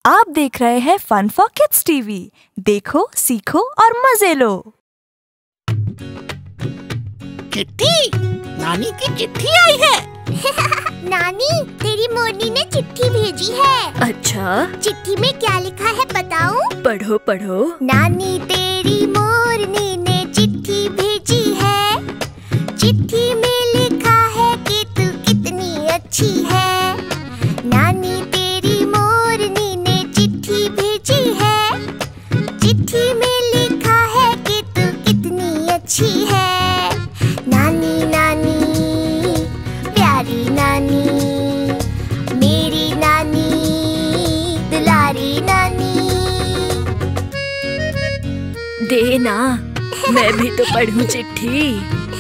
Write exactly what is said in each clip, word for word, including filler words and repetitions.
आप देख रहे हैं फन फॉर किड्स टीवी। देखो, सीखो और मजे लो। चिट्ठी, नानी की चिट्ठी आई है। नानी, तेरी मोरनी ने चिट्ठी भेजी है। अच्छा, चिट्ठी में क्या लिखा है बताऊं? पढ़ो पढ़ो। नानी तेरी मोरनी ने चिट्ठी भेजी है। चिट्ठी में लिखा है कि तू कितनी अच्छी है। नानी तेरी मोरनी ने चिट्ठी भेजी है। चिट्ठी में लिखा है कि तू कितनी अच्छी है। नानी नानी प्यारी नानी, मेरी नानी दुलारी नानी। देना, मैं भी तो पढ़ूं चिट्ठी।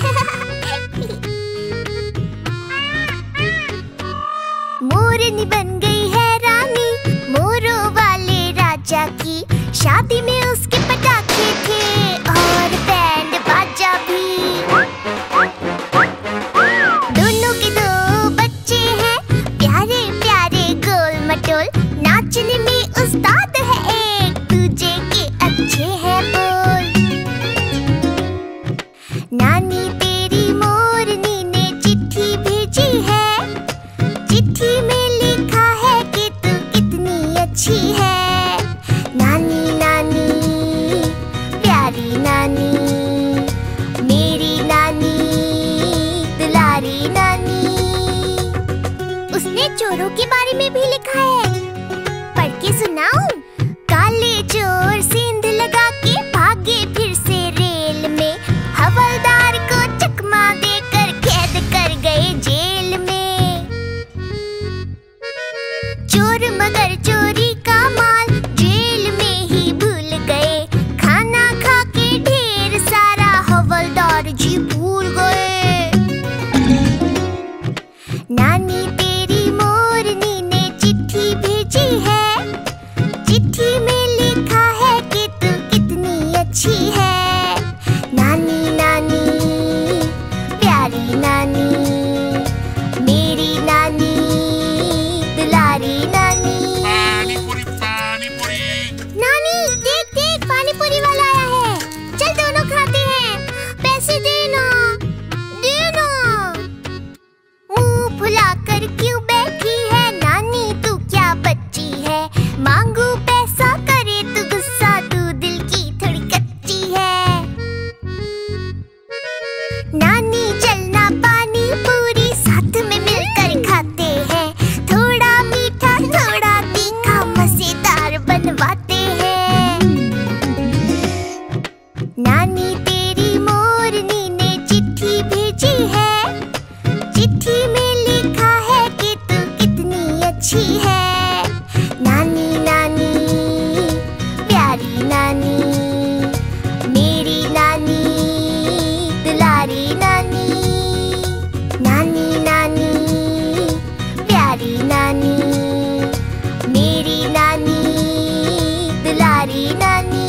मोरनी बन गई है रानी, मोरों वाले राजा की। शादी में उसके पटाखे थे और बैंड बाजा भी। दोनों के दो बच्चे हैं, प्यारे प्यारे गोल मटोल। नाचने में उस्ताद है, एक दूजे के अच्छे हैं बोल। नानी तेरी मोरनी ने चिट्ठी भेजी है। चिट्ठी में लिखा है कि तू कितनी अच्छी है। नानी नानी प्यारी नानी, मेरी नानी दुलारी नानी। उसने चोरों के बारे में भी लिखा है, पढ़ के सुनाऊं? काले चोर सेंध लगा के भागे फिर से रेल में। हवलदार को चकमा देकर कैद कर गए जेल में। चोर मगर चोरी का माल जेल में ही भूल गए। खाना खा के ढेर सारा हवलदार जी भूल गए। नानी तेरी मोरनी ने चिट्ठी भेजी है। चिट्ठी में लिखा है कि तू कितनी अच्छी है। नानी नानी प्यारी नानी, मेरी नानी दुलारी नानी। पानी पूरी, पानी पूरी। नानी देख देख, पानी पूरी वाला आया है। चल दोनों खाते हैं। पैसे देना देना। मुंह फुलाकर क्यों बैठी है नानी, तू क्या बच्ची है। मांगू पैसा करे तू गुस्सा, तू दिल की थोड़ी कच्ची है। नानी चलना पानी पूरी साथ में मिलकर खाते हैं। थोड़ा मीठा थोड़ा तीखा मजेदार बनवाते हैं। नानी तेरी मोरनी ने चिट्ठी भेजी है। चिट्ठी में लिखा है कि तू कितनी अच्छी है। नानी नानी प्यारी नानी, मेरी नानी दुलारी नानी। नानी नानी प्यारी नानी, मेरी नानी दुलारी नानी।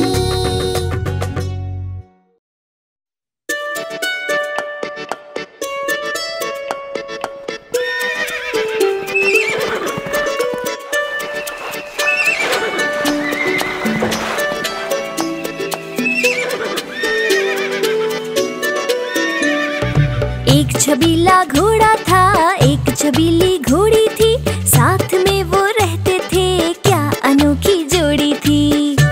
एक छबीला घोड़ा था, एक छबीली घोड़ी थी। साथ में वो रहते थे, क्या अनोखी जोड़ी थी।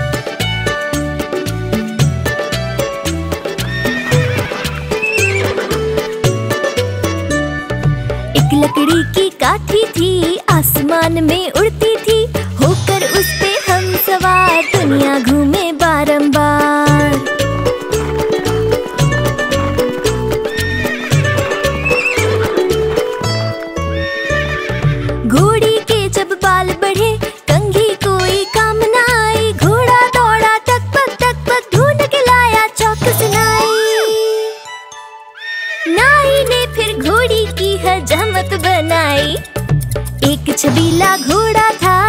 एक लकड़ी की काठी थी, आसमान में उड़ती थी। होकर उस पे हम सवार दुनिया घूमे बारंबार। घोड़ी के जब बाल बढ़े, कंघी कोई काम न आई। घोड़ा दौड़ा टक पक टक पक, ढूंढ के लाया चौकस नाई। नाई ने फिर घोड़ी की हजामत बनाई। एक छबीला घोड़ा था,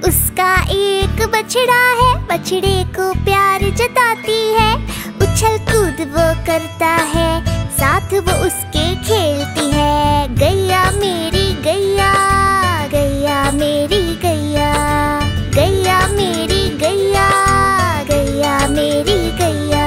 उसका एक बछड़ा है, बछड़े को प्यार जताती है। उछल कूद वो करता है, साथ वो उसके खेलती है। गैया मेरी गैया, गैया मेरी गैया, गैया मेरी गैया, गैया मेरी गैया।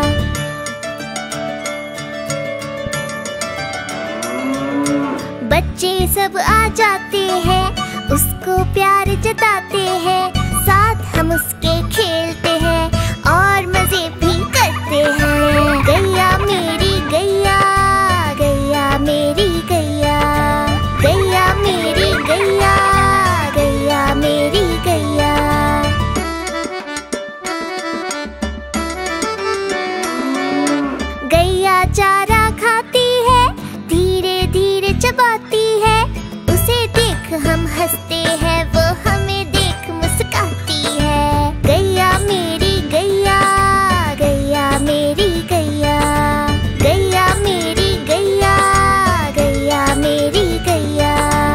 बच्चे सब आ जाते हैं, उसको प्यार जताते हैं। साथ हम उसके खेलते हैं और मजे भी करते हैं। गैया मेरी गैया, गैया मेरी गैया, गैया मेरी गैया, गैया मेरी गैया। गैया चारा खाती है, धीरे धीरे चबाती है। उसे देख हम हंसते हैं, वो हमें देख मुस्कुराती है। गैया मेरी गैया, गैया मेरी गैया, गैया मेरी गैया, गैया मेरी गैया।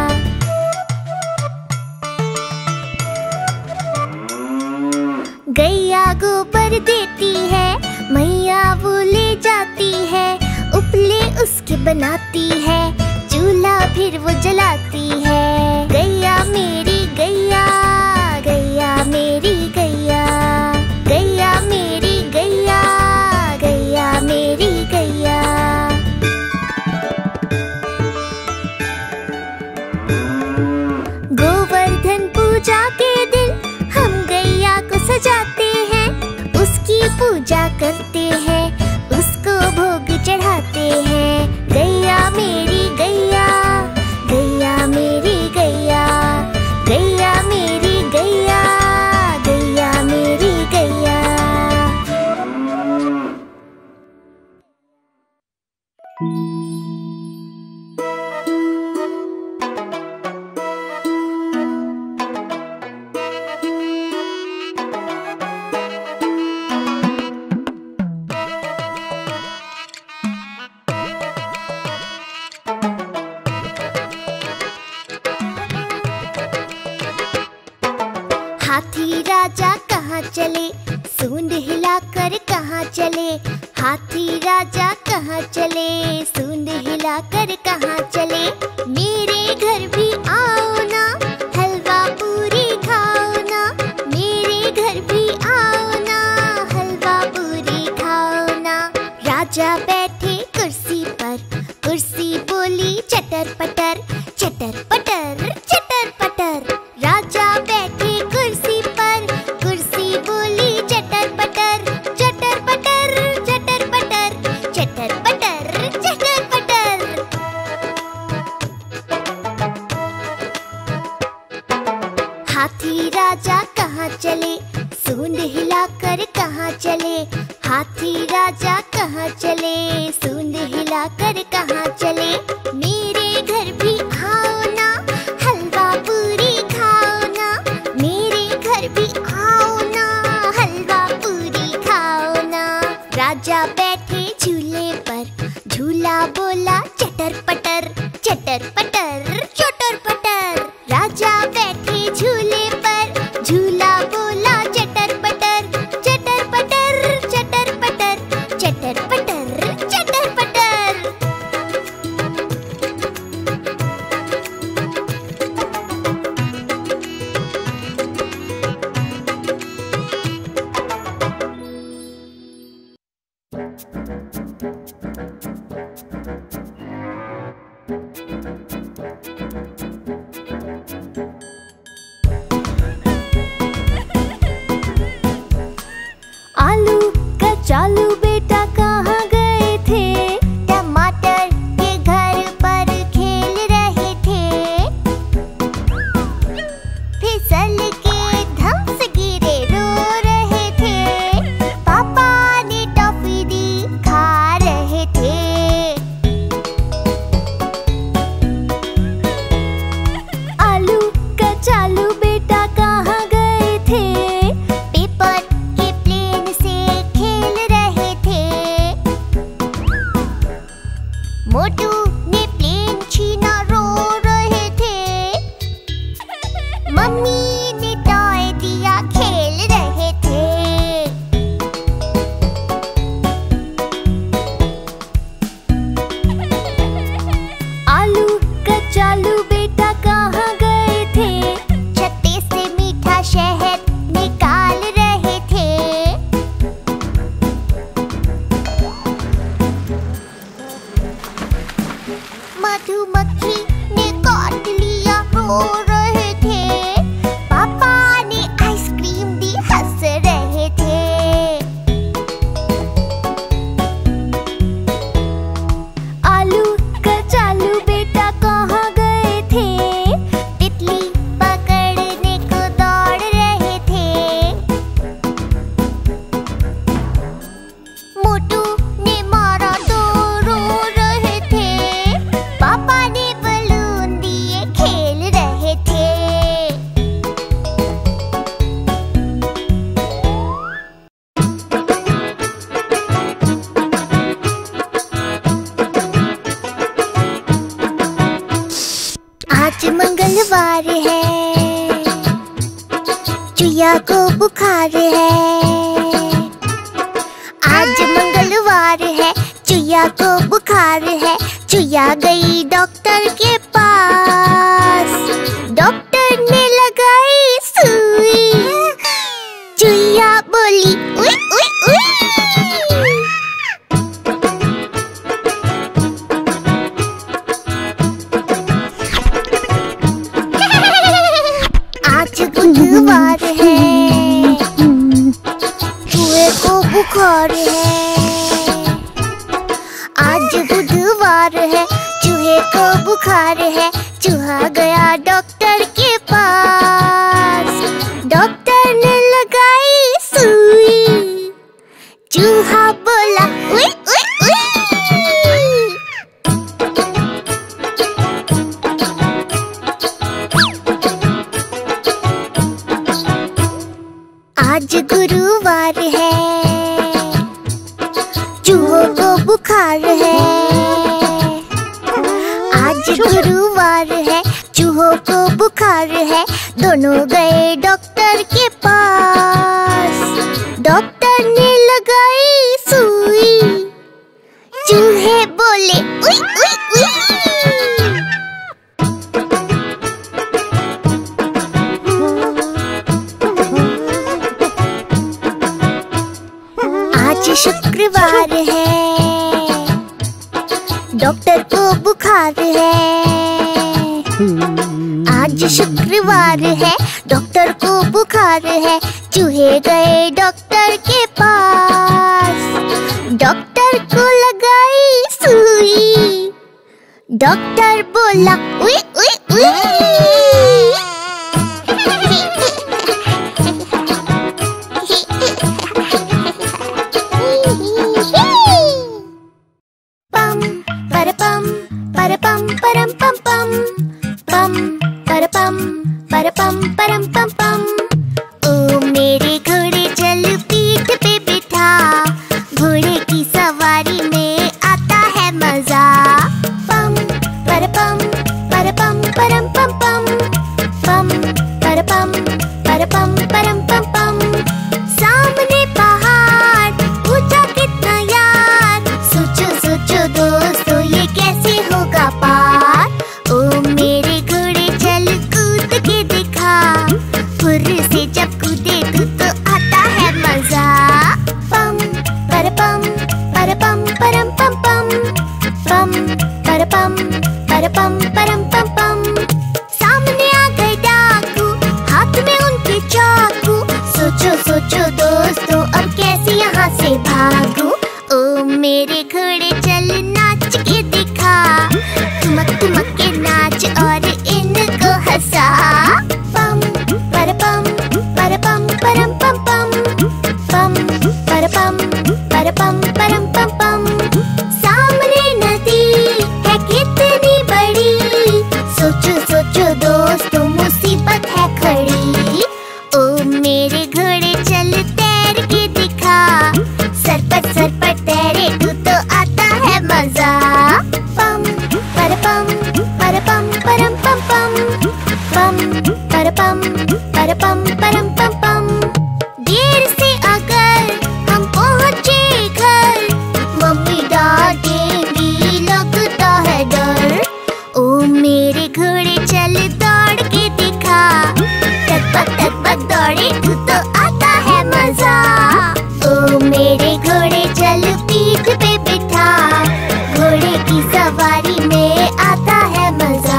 गैया गोबर देती है, मैया वो ले जाती है। उपले उसके बनाती है, चूल्हा फिर वो जलाती है। गैया मेरी गैया, गैया मेरी गैया, गैया मेरी गैया, गैया मेरी गैया। गोवर्धन पूजा के दिन हम गैया को सजाते हैं। उसकी पूजा करते हैं, उसको भोग चढ़ाते हैं। गैया मेरी गैया, गैया मेरी गैया, गैया मेरी गैया, गैया मेरी गैया। हाथी राजा कहाँ चले, सूंड हिलाकर कहाँ चले। हाथी राजा कहाँ चले, सूंड हिलाकर कहाँ चले। मेरे घर भी आओ ना, हलवा पूरी खाओ ना। मेरे घर भी आओ ना, हलवा पूरी खाओ ना। राजा बैठे कुर्सी पर, कुर्सी बोली चटर पटर, चटर पटर चटर पटर। राजा बैठे कुर्सी पर, कुर्सी बोली चटर पटर, चटर पटर चटर पटर, चटर पटर चटर पटर। हाथी राजा कहाँ चले, सूंड हिलाकर कहाँ चले। हाथी राजा कहाँ चले, सूंड हिलाकर कहाँ चले। मेरे घर भी आओ ना, हलवा पूरी खाओ ना। मेरे घर भी आओ ना, हलवा पूरी खाओ ना। राजा बैठे झूले पर, झूला बोला चटर पटर, चटर पटर चटर पटर। राजा बैठे झूले पर, झूला बोला चटर पटर, चटर पटर चटर पटर, चटर पटर चटर पटर। चुया को बुखार है। आज मंगलवार है, चुया को बुखार है। चुया गई डॉक्टर के पास, डॉक्टर ने लगाई सुई। चुया बोली उई उई उई। आज बुधवार है, चूहे को बुखार है। आज बुधवार है, चूहे को बुखार है। चूहा गया डॉक्टर के पास, डॉक्टर ने लगाई सुई। चूहा बोला उई उई उई। आज गुरुवार है, चूहों को बुखार है। आज गुरुवार है, चूहों को बुखार है। दोनों गए डॉक्टर के पास, डॉक्टर ने लगाई सुई। चूहे बोले उई उई उई। आज शुक्रवार है, डॉक्टर को बुखार है। आज शुक्रवार है, डॉक्टर को बुखार है। चूहे गए डॉक्टर के पास, डॉक्टर को लगाई सुई। डॉक्टर बोला उई उई उई। पम परपम परपम परम पम पम पम परपम परपम परम पम पम। ओ मेरे घोड़े चल पीठ पे बिठा, घोड़े की सवारी में आता है मजा। पम परपम परपम परम पम पम पम परपम परपम परम पम पम। सामने पहाड़ ऊंचा कितना यार, सोचो सोचो दोस्तों ये कैसे होगा पार। ओ मेरे घोड़े चल कूद के दिखा, फुर्र से जब कूदे तू तो आता है मजा। पम परपम परपम परम पम पम पम परपम परपम परम पम पम। सामने आ गए डाकू, हाथ में उनके चाकू। सोचो सोचो दोस्तों अब कैसे यहाँ से भागूं। ओ मेरे घोड़े चल नाच के दिखा, ठुमक ठुमक के नाच और इनको हंसा। पम परपम परपम परम पम पम पम परपम परपम परम पम पम। सामने नदी है कितनी बड़ी, सोचो सोचो दोस्तों मुसीबत है खड़ी। ओ मेरे घोड़े चल तैर के दिखा, सरपट सरपट तैरे तू तो आता है मजा। पम परपम परपम परम पम पम पम परपम परपम परम पम पम। देर से अगर हम पहुँचे घर, मम्मी डांटेंगी लगता है डर। ओ मेरे घोड़े चल दौड़ के दिखा, टकपक टकपक दौड़े तू तो आता है मजा। ओ मेरे घोड़े चल पीठ पे बिठा, घोड़े की सवारी में आता है मजा।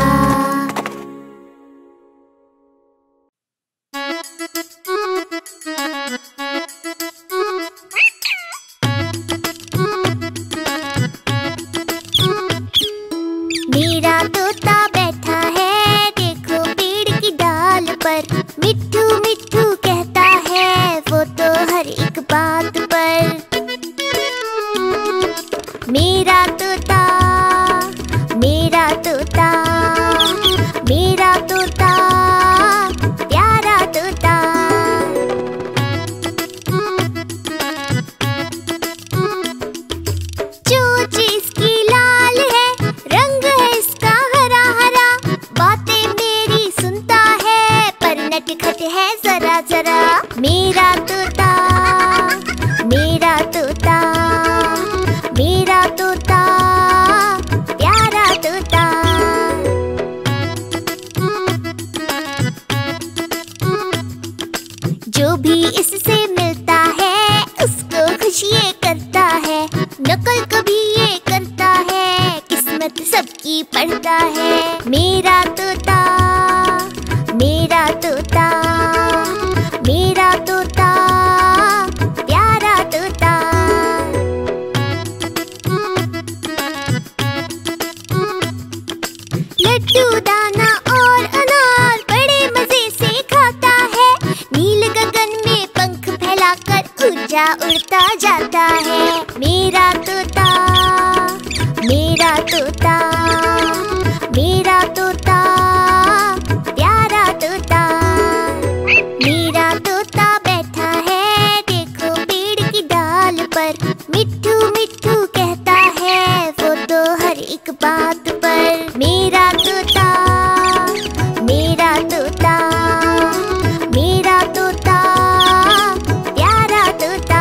मेरा तोता बैठा है देखो पेड़ की डाल पर, मिट्ठू मिट्ठू कहता है वो तो हर एक बात पर। मेरा तोता मेरा तोता मेरा तोता प्यारा तोता। चोंच इसकी लाल है, रंग है इसका हरा हरा। बातें मेरी सुनता है पर नटखट है जरा जरा। प्यारा मेरा तोता, मेरा तोता, मेरा तोता, प्यारा तोता। जो भी इससे मिलता है उसको खुशियाँ करता है, नकल कभी ये करता है, किस्मत सबकी पढ़ता है। मेरा तोता, मेरा तोता, मेरा तोता, प्यारा तोता। लड्डू दाना और अनार बड़े मजे से खाता है, नील गगन में पंख फैलाकर ऊंचा उड़ता जाता है। मेरा तोता, मेरा तोता, मेरा तोता, प्यारा तोता। मेरा तोता बैठा है देखो पेड़ की डाल पर, मिट्ठू मिट्ठू कहता है वो तो हर एक बात पर। मेरा तोता, मेरा तोता, मेरा तोता, प्यारा तोता।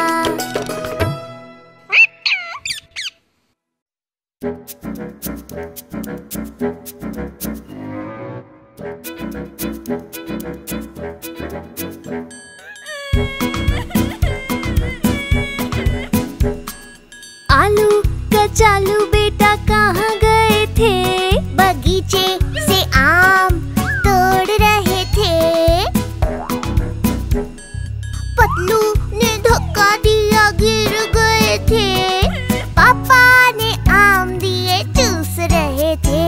आलू कचालू बेटा कहाँ गए थे? बगीचे से आम तोड़ रहे थे, पतलू ने धक्का दिया गिर गए थे, पापा ने आम दिए चूस रहे थे।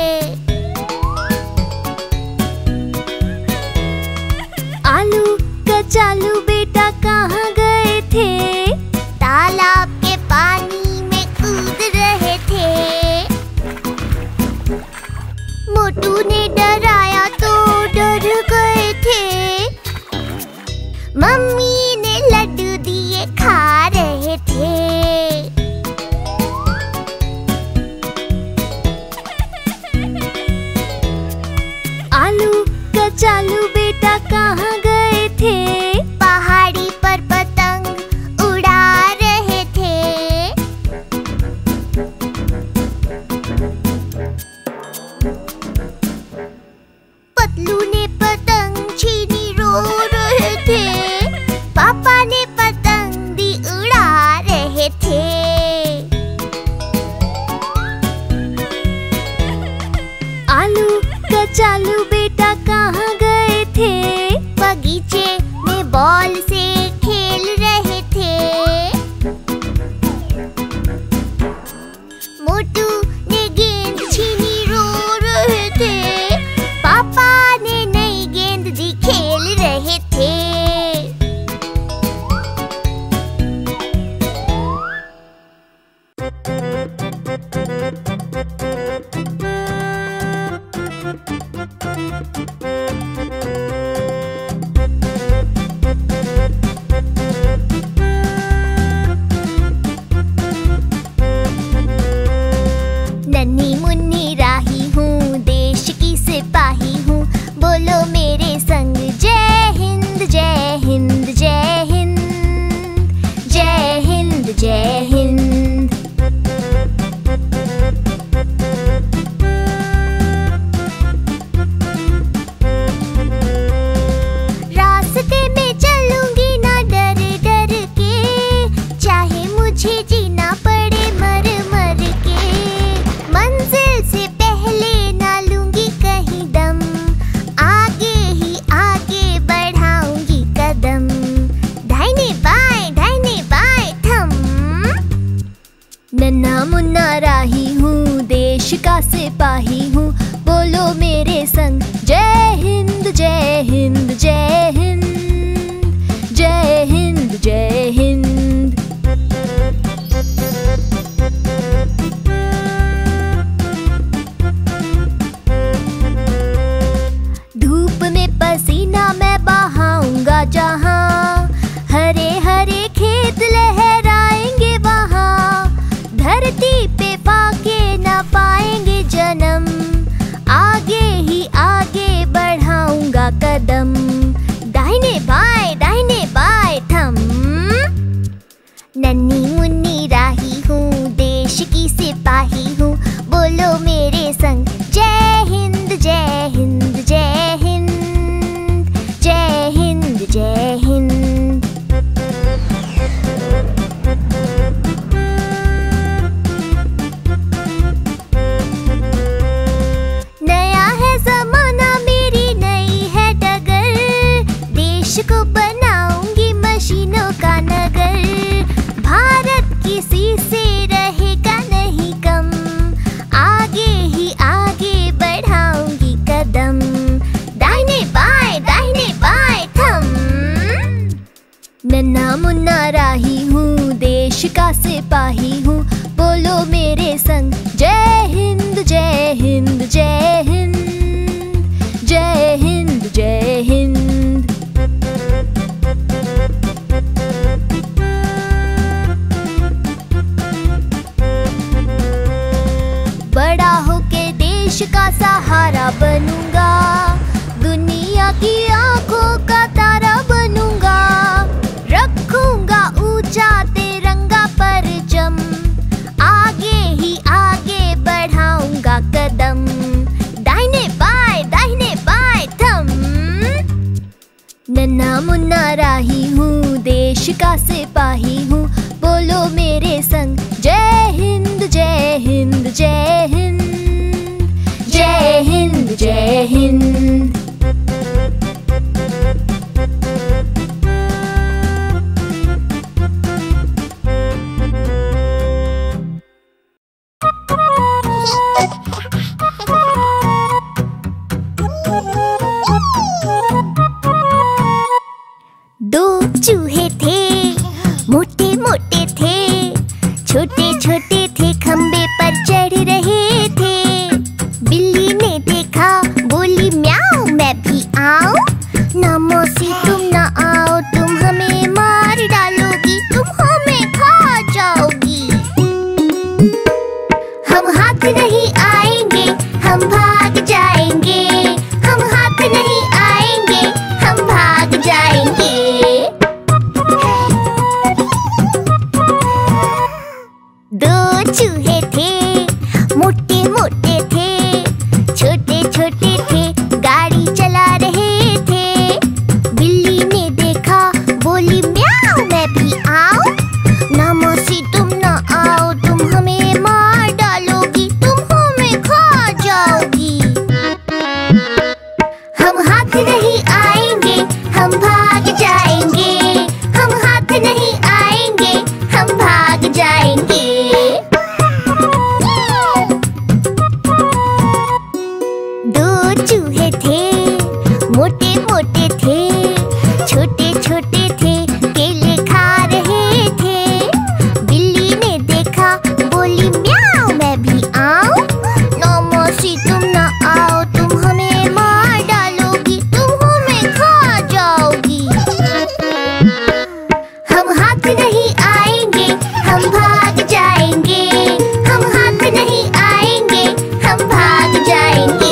आलू कचालू बेटा कहाँ गए थे? तालाब के पानी में कूद रहे थे, मोटू ने डराया तो डर गए थे, मम्मी ने लड्डू दिए खा रहे थे। आलू कचालू बेटा कहाँ गए थे? पहाड़ी पर पतंग उड़ा रहे थे, पतलू ने पतंग छीनी रो रहे थे, पापा ने पतंग भी उड़ा रहे थे। आलू कचालू बेटा कहाँ गए थे? बगीचे में बॉल से खेल रहे थे, मोटू ने गेंद छीनी रो रहे थे, पापा ने नई गेंद दी खेल रहे थे। बाएं दाहिने बाएं थम। नन्ही मुन्नी राही हूँ, देश की सिपाही हूँ, बोलो मेरे संग जय हिंद जय हिंद जय हिंद जय हिंद जय हिंद। नया है जमाना मेरी नई है डगर, देश को बनाऊंगी मशीनों का नगर। भारत किसी से रहेगा नहीं कम, आगे ही आगे बढ़ाऊंगी कदम। दाहिने बाएं दाहिने बाएं थम। नन्हा मुन्ना राही हूँ, देश का सिपाही हूँ, बोलो मेरे संग जय हिंद जय हिंद जय हिंद जय हिंद जय हिंद। बड़ा होके देश का सहारा बनूंगा, दुनिया की आंखों का तारा बनूंगा। रखूंगा ऊंचा तिरंगा परचम, आगे ही आगे बढ़ाऊंगा कदम। दाहिने बाएं दाहिने बाएं थम। नन्हा मुन्ना राही हूँ, देश का सिपाही हूँ, बोलो मेरे संग जय हिंद जय हिंद जय हिंद जय हिंद जय हिंद। दो चूहे थे, मोटे मोटे थे, छोटे छोटे थे, खंबे पर चढ़ रहे थे। बिल्ली ने देखा, बोली म्याऊं मैं भी आऊं। ना मौसी तुम ना आओ, तुम हमें मार डालोगी, तुम हमें खा जाओगी। हम हाथ नहीं आएंगे, हम भाग जाएंगे। हम हाथ नहीं आएंगे, हम भाग जाएंगे। दो चूहे थे, मोटे मोटे थे, छोटे छोटे थे, गाड़ी चला रहे थे। बिल्ली ने देखा, बोली म्याऊं मैं भी आऊं। ना मौसी तुम ना आओ, तुम हमें मार डालोगी, तुम हमें खा जाओगी। हम हाथ नहीं आएंगे, हम भाग जाएंगे। हम हाथ नहीं आएंगे, हम भाग जाएंगे। दो चूहे थे, मोटे मोटे थे, छोटे छोटे थे, केले खा रहे थे। बिल्ली ने देखा, बोली म्याऊं मैं भी आऊं। ना मौसी तुम ना आओ, तुम हमें मार डालोगी, तुम हमें खा जाओगी। हम हाथ नहीं आएंगे, हम भाग जाएंगे। हम हाथ नहीं आएंगे, हम भाग जाएंगे।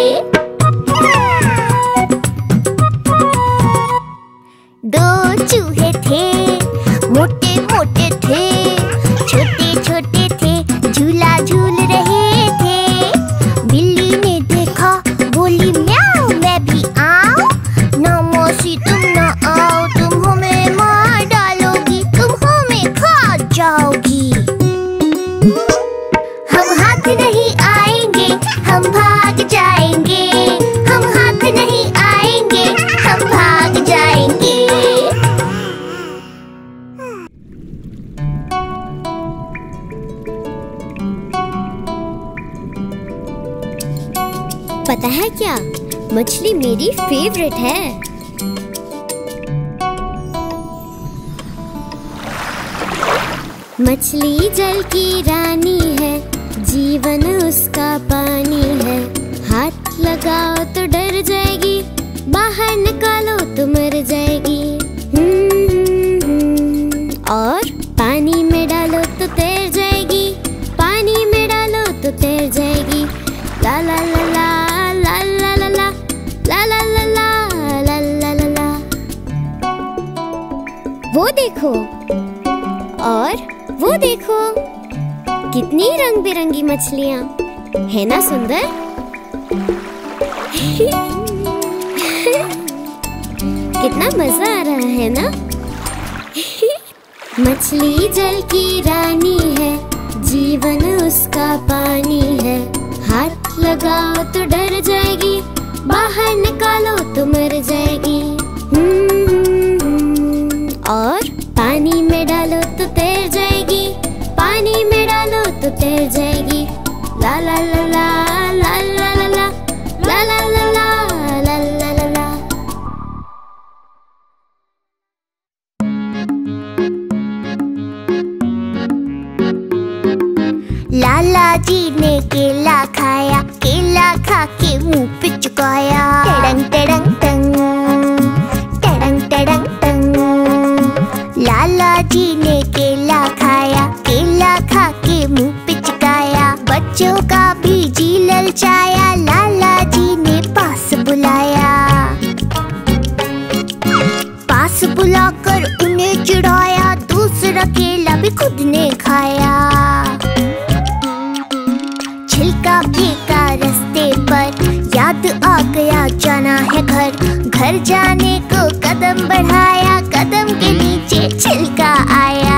दो चूहे थे, मोटे मोटे थे, छोटे छोटे थे, झूला झूल रहे थे। बिल्ली ने देखा, बोली म्याऊं मैं भी आऊं। ना मौसी तुम ना आओ, तुम हमें मार डालोगी, तुम हमें खा जाओगी। हम हाथ नहीं आएंगे, हम भाग जाएंगे। हम हाथ नहीं आएंगे, हम भाग जाएंगे। पता है क्या, मछली मेरी फेवरेट है। मछली जल की रानी है, जीवन उसका पानी है। हाथ लगाओ तो डर जाएगी, बाहर निकालो तो मर जाएगी। और पानी में डालो तो तैर जाएगी, पानी में डालो तो तैर जाएगी। ला ला ला ला ला ला ला ला ला ला ला ला ला ला ला ला। वो देखो, और वो देखो, कितनी रंग बिरंगी मछलियाँ, है ना सुंदर? कितना मजा आ रहा है ना? मछली जल की रानी है, जीवन उसका पानी है। हाथ लगाओ तो डर जाएगी, बाहर निकालो तो मर जाएगी। और पानी में डालो तो तैर जाएगी, पानी में डालो तो तैर जाएगी। ला ला ला ला ला ला ला ला ला ला ला ला ला ला ला ला। लाला जी ने केला खाया, केला खा के मुंह पे चुकाया। टड़ंग टड़ंग टंग, टड़ंग टड़ंग टंग। लाला जी ने केला खाया, केला खा के मुंह पे चुकाया। बच्चों का भी जी ललचाया, लाला जी ने पास बुलाया। पास बुलाकर उन्हें चिढ़ाया, दूसरा केला भी खुद ने खाया। छिलका फेंका रास्ते पर, याद आ गया जाना है घर। घर जाने को कदम बढ़ाया, कदम के नीचे छिलका आया।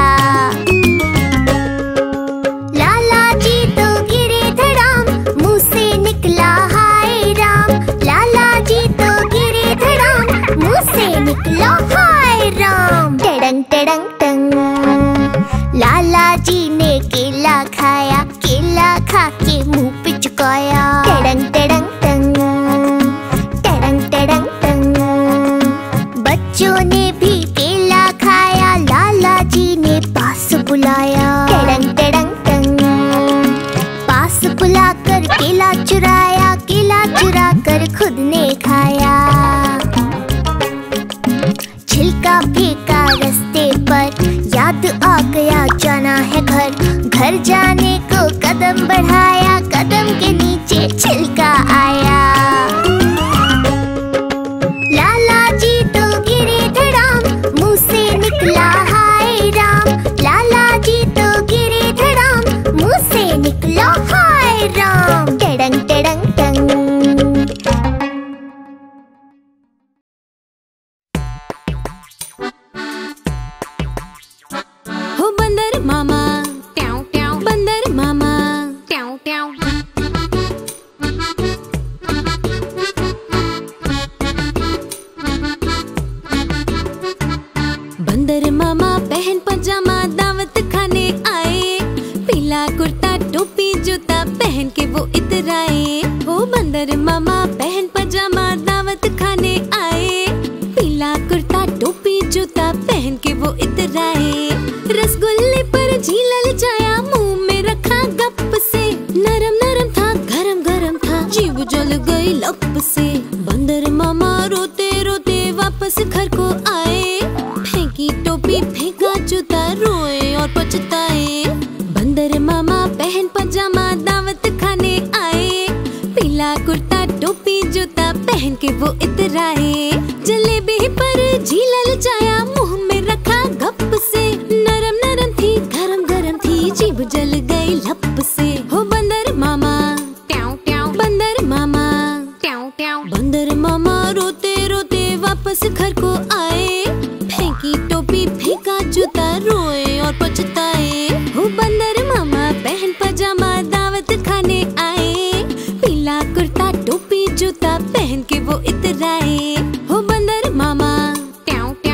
लाला जी तो गिरे धड़ाम, मुंह से निकला हाय राम। लाला जी तो गिरे धड़ाम, मुंह से निकला हाय राम। टड़ंग टड़ंग टंग। लाला जी ने केला खाया, केला खा के मुंह पे चुकाया। टड़ंग टड़ंग टंग, टड़ंग टड़ंग टंग। बच्चों ने भी केला खाया, लाला जी ने पास बुलाया। टड़ंग टड़ंग टंग। पास बुलाकर केला चुराया, केला चुरा कर खुद ने खाया। छिलका फेंका रास्ते पर, याद आ गया जाना है घर। घर जाने को कदम बढ़ाया, कदम के नीचे छिलका आया। लाला जी तो गिरे धड़ाम, मुंह से निकला हाय राम। लाला जी तो गिरे धड़ाम, मुंह से निकला हाय राम। टड़ंग टड़ंग टंग। हो बंदर मामा, ट्याऊ ट्याऊ, बंदर मामा, ट्याऊ ट्याऊ। बंदर मामा पहन पजामा, दावत खाने आए। पीला कुर्ता टोपी जूता पहन के वो इधर आए। हो बंदर मामा पहन पजामा, दावत खाने आए। पीला कुर्ता टोपी जूता पहन के वो इधर आए। रसगुल्ले पर जी ललचाया, मुंह में रखा गप से। नरम नरम था, गरम गरम था, जीभ जल गई लप से। बंदर मामा रोते रोते वापस घर को आए। फेंकी टोपी फेंका जूता, रोए और पछताए। बंदर मामा पहन पजामा, दावत खाने आए। पीला कुर्ता टोपी जूता पहन के वो इधर आए। जलेबी पर जी ललचाया, मुंह में रखा गप से। नरम नरम थी, गरम गरम थी, जीभ जल गई लप से। हो बंदर मामा, ट्याऊ ट्याऊ, बंदर मामा, ट्याऊ ट्याऊ। बंदर मामा रोते रोते वापस घर को आए। फेंकी टोपी फेंका जूता, रोए और पछताए। हो बंदर मामा पहन पजामा, दावत खाने आए। पीला कुर्ता टोपी जूता पहन के वो इधर आए। हो बंदर मामा, ट्याऊ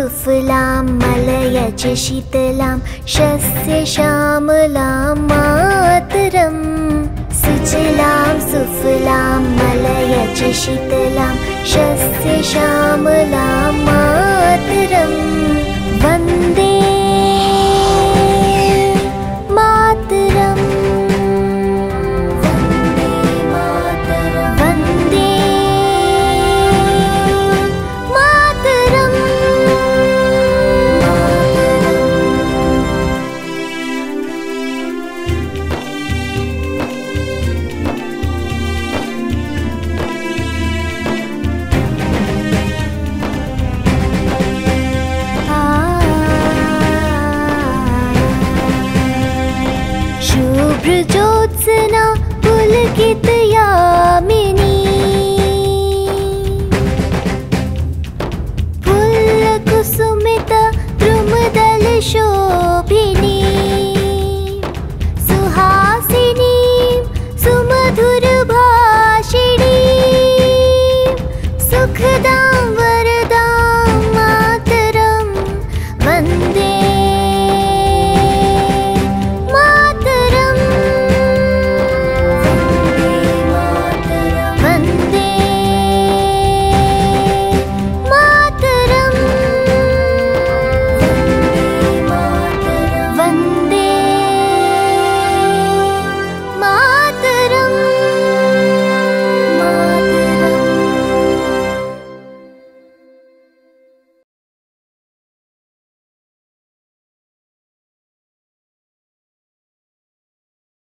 सुफलां मलयज शीतलां शस्य श्यामलां मातरम् सुजलां सुफलां मलयज शीतलां शस्य श्यामलां